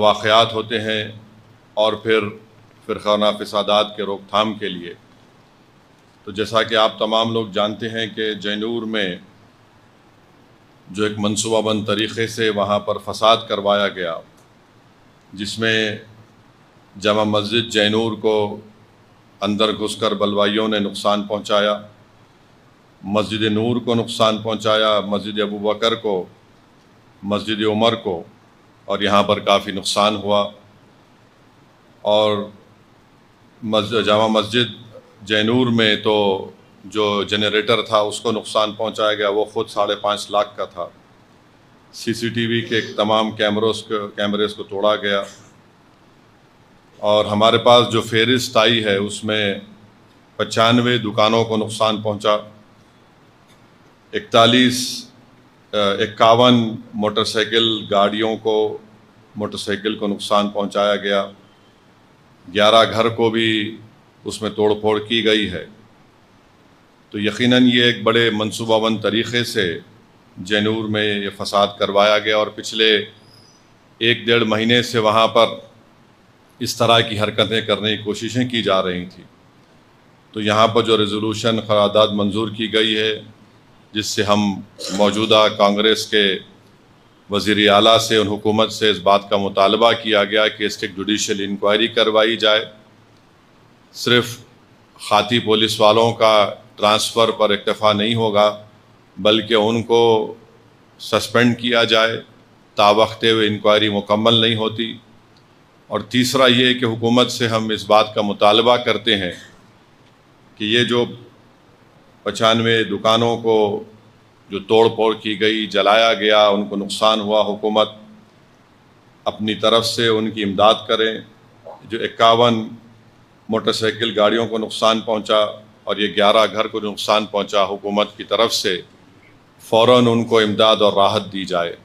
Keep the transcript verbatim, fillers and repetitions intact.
واقعات ہوتے ہیں اور پھر فرقانہ فسادات کے روک تھام کے لیے، تو جیسا کہ آپ تمام لوگ جانتے ہیں کہ جینور میں جو ایک منصوبہ بند طریقے سے وہاں پر فساد کروایا گیا، جس میں جامع مسجد جینور کو اندر گھس کر بلوائیوں نے نقصان پہنچایا، مسجد نور کو نقصان پہنچایا، مسجد ابوبکر کو، مسجد عمر کو، اور یہاں پر کافی نقصان ہوا۔ اور مسجد جامع مسجد جینور میں تو جو جنریٹر تھا اس کو نقصان پہنچایا گیا، وہ خود ساڑھے پانچ لاکھ کا تھا۔ سی سی ٹی وی کے تمام کیمروز کو کیمریز کو توڑا گیا، اور ہمارے پاس جو فہرست آئی ہے اس میں پچانوے دکانوں کو نقصان پہنچا، اکتالیس اکاون موٹر سائیکل گاڑیوں کو موٹر سائیکل کو نقصان پہنچایا گیا، گیارہ گھر کو بھی اس میں توڑ پھوڑ کی گئی ہے۔ تو یقیناً یہ ایک بڑے منصوبہ بند طریقے سے جینور میں یہ فساد کروایا گیا، اور پچھلے ایک ڈیڑھ مہینے سے وہاں پر اس طرح کی حرکتیں کرنے کی کوششیں کی جا رہی تھیں۔ تو یہاں پر جو ریزولوشن قرارداد منظور کی گئی ہے، جس سے ہم موجودہ کانگریس کے وزیر اعلیٰ سے اور حکومت سے اس بات کا مطالبہ کیا گیا کہ اس کی جوڈیشل انکوائری کروائی جائے، صرف خاطی پولیس والوں کا ٹرانسفر پر اکتفا نہیں ہوگا، بلکہ ان کو سسپینڈ کیا جائے، تاوقتے ہوئے انکوائری مکمل نہیں ہوتی۔ اور تیسرا یہ کہ حکومت سے ہم اس بات کا مطالبہ کرتے ہیں کہ یہ جو پچانوے دکانوں کو جو توڑ پھوڑ کی گئی، جلایا گیا، ان کو نقصان ہوا، حکومت اپنی طرف سے ان کی امداد کریں۔ جو اکاون موٹر سائیکل گاڑیوں کو نقصان پہنچا اور یہ گیارہ گھر کو نقصان پہنچا، حکومت کی طرف سے فوراً ان کو امداد اور راحت دی جائے۔